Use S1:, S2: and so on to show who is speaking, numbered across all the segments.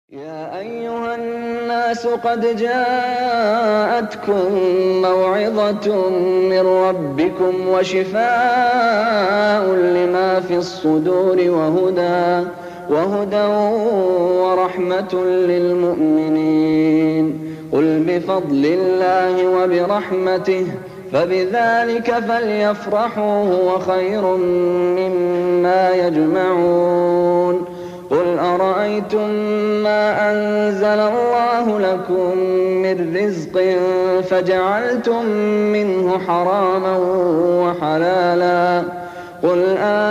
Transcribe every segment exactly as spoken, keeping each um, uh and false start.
S1: يا أيها الناس قد جاءتكم موعظة من ربكم وشفاء لما في الصدور وهدى وهدى ورحمة للمؤمنين. قل بفضل الله وبرحمته فبذلك فليفرحوا هو خير مما يجمعون. قل أرأيتم ما أنزل الله لكم من رزق فجعلتم منه حراما وحلالا قل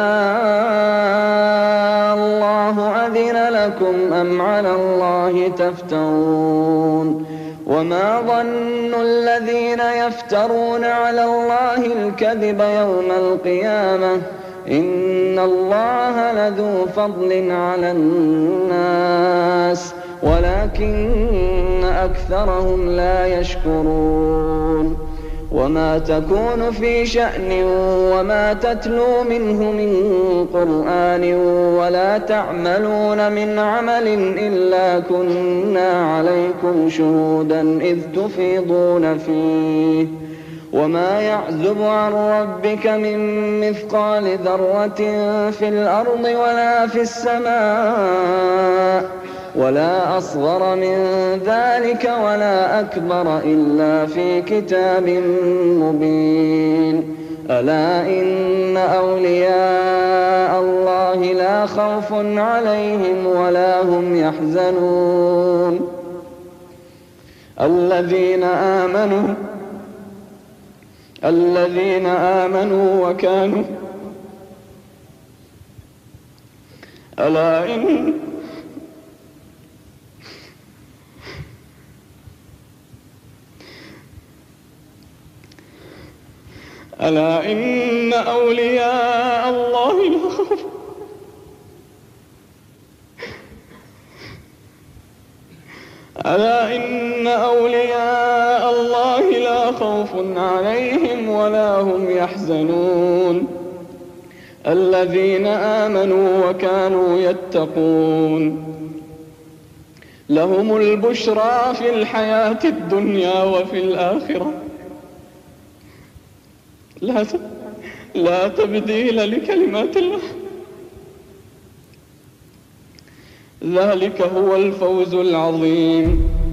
S1: آه الله أذن لكم أم على الله تفترون. وما ظن الذين يفترون على الله الكذب يوم القيامة إن الله لذو فضل على الناس ولكن أكثرهم لا يشكرون. وما تكون في شأن وما تتلو منه من قرآن ولا تعملون من عمل إلا كنا عليكم شهودا إذ تفيضون فيه. وما يعزب عن ربك من مثقال ذرة في الأرض ولا في السماء ولا أصغر من ذلك ولا أكبر إلا في كتاب مبين. ألا إن أولياء الله لا خوف عليهم ولا هم يحزنون الذين آمنوا الذين آمنوا وكانوا ألا إن ألا إن أولياء الله لا خوف ألا إن أولياء الله لا خوف عليهم ولا هم يحزنون الذين آمنوا وكانوا يتقون. لهم البشرى في الحياة الدنيا وفي الآخرة لا لا تبديل لكلمات الله ذلك هو الفوز العظيم.